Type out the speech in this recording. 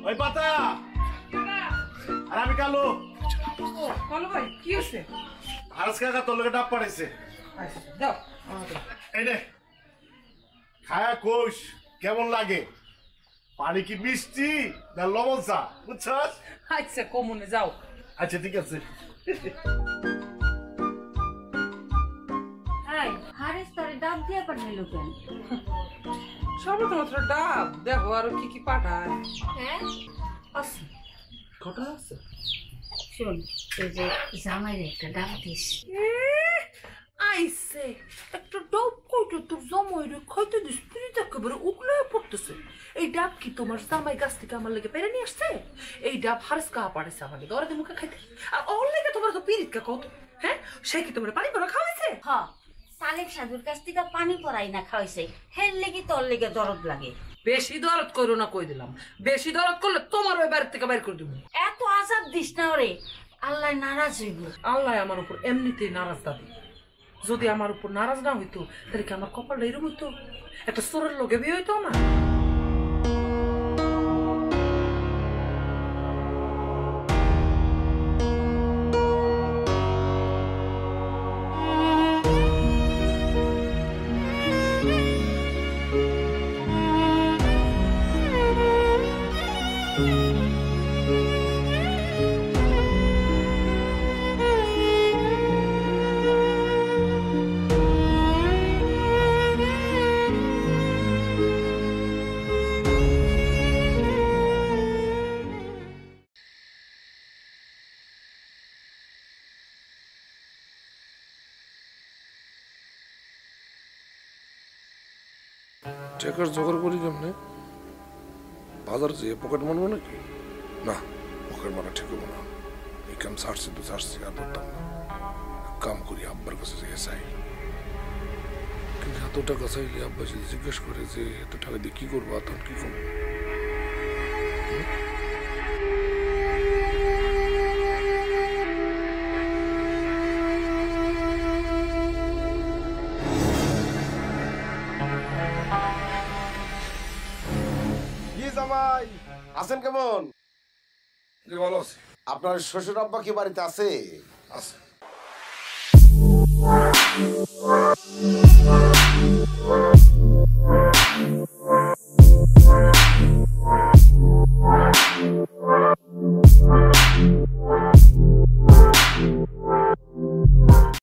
ওই পাতা আর আমি কালো। ও কালো ভাই কি হচ্ছে? হারস কাকা তোর লোকে ডাব পাঠাইছে। আচ্ছা দাও এই নে খায়া কোষ কেমন লাগে? পানি কি মিষ্টি না লবণ চা বুঝছস? আচ্ছা কমনে যাও। আচ্ছা ঠিক আছে। হাই হারিস তোরে ডাব দিয়ে পাঠাইলো কেন? সবে তো মাত্র ডাব, দেখো আরো কি কি পাঠায়। হ্যাঁ আছে ঘটনা আছে। শোন এই যে জামাইরে একটা ডাব দিস। আইসে একটা ডাব কইটা তোর জামাইরে খাইতে দিস, পিড়িত একেবারে উগলায় পড়তেছে। এই ডাব কি তোমার জামাই গাছ থেকে আমার লেগে পেরে নিয়ে আসছে? এই ডাব হারিস কাহা পাঠাইছে আমাকে দরে মুখে খাইতে। আর ওর লেগে তোমার তো পিড়িত কা কত, হ্যাঁ সে কি তোমার পানি করে খাওয়াইছে? হ সালেক সাধুর কাছ থেকে পানি পড়াই না খাওয়াইছে, হের লেগে তোর লেগে দরদ লাগে। বেশি দরদ করো না কই দিলাম, বেশি দরদ করলে তোমার ওই বাড়ি থেকে বাইর করে দেবো। এত আজাব দিস না ওরে, আল্লাহ নারাজ হইব। আল্লাহ আমার উপর এমনিতেই নারাজ দাদি, যদি আমার উপর নারাজ না হইতো তাহলে কি আমার কপালটা এরকম হইতো? একটা চোরের লোকে বিয়ে হইতো আমার। টাকার জোগাড় করি কেমনে? বাজার যেয়ে পকেট মারবো নাকি? না, পকেট মারা ঠিক হবো না। এই কাম ছাড়ছি তো ছাড়ছি, আর ধরতাম না। কাম করি আব্বার কাছে যেয়ে চাই, কিন্তু এত টাকা চাইলে আব্বা যদি জিজ্ঞেস করে যে এত টাকা দিয়ে কি করবো, তখন কি করবো? জামাই আছেন কেমন? যে ভালো আছে। আপনার শ্বশুর আব্বা কি বাড়িতে আছে? আছে।